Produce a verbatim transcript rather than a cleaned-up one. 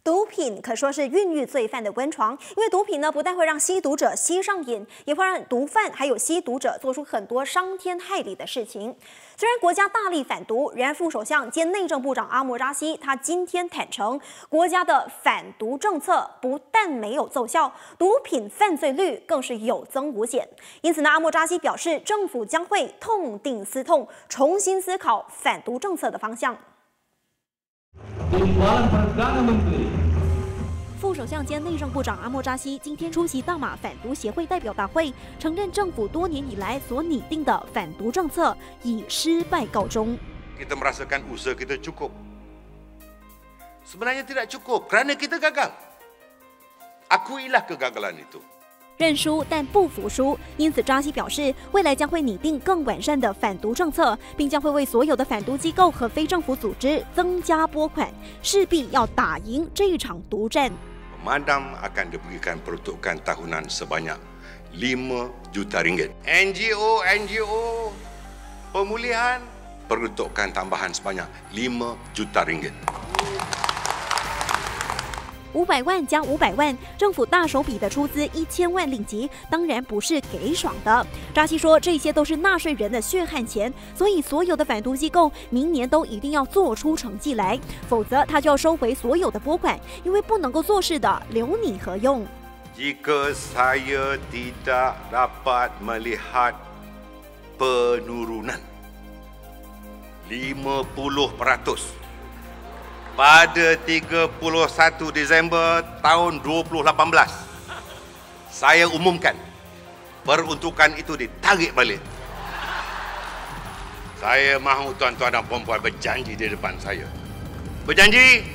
毒品可说是孕育罪犯的温床，因为毒品呢不但会让吸毒者吸上瘾，也会让毒贩还有吸毒者做出很多伤天害理的事情。虽然国家大力反毒，然而副首相兼内政部长阿莫扎西他今天坦承，国家的反毒政策不但没有奏效，毒品犯罪率更是有增无减。因此呢，阿莫扎西表示，政府将会痛定思痛，重新思考反毒政策的方向。 副首相兼内政部长阿莫扎西今天出席大马反毒协会代表大会，承认政府多年以来所拟定的反毒政策以失败告终。 Kita merasakan usaha kita cukup. Sebenarnya tidak cukup kerana kita gagal. Akuilah kegagalan itu. 认输但不服输，因此扎西表示，未来将会拟定更完善的反毒政策，并将会为所有的反毒机构和非政府组织增加拨款，势必要打赢这一场毒战。 Pemadam akan diberikan peruntukan tahunan sebanyak lima juta ringgit. N G O N G O pemulihan peruntukan tambahan sebanyak lima juta ringgit. 五百万加五百万，政府大手笔的出资一千万令吉，当然不是给爽的。扎西说，这些都是纳税人的血汗钱，所以所有的反毒机构明年都一定要做出成绩来，否则他就要收回所有的拨款，因为不能够做事的留你何用？ Jika saya tidak dapat melihat penurunan lima puluh peratus pada tiga puluh satu Disember tahun dua ribu lapan belas, saya umumkan peruntukan itu ditarik balik. Saya mahu tuan-tuan dan puan-puan berjanji di depan saya. Berjanji